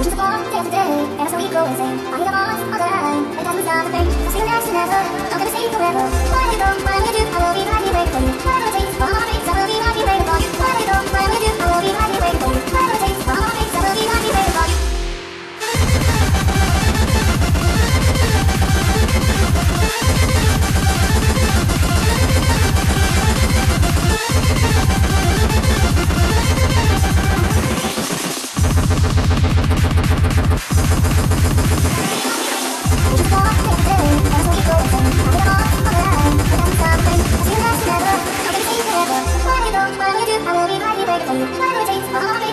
just one day after day, and so we go insane. I need a boss on the line, and that was not the thing. So see you next to never, I'm gonna stay forever. Why do you go, why will you do, I will be right here waiting for you. Whatever it takes, all my dreams, I will be right here waiting for you. Why do you go, why will you do, I will be right here waiting for you. Whatever it takes, all my dreams, I will be right here waiting for you. I will be right here waiting for you. Whatever it takes, all my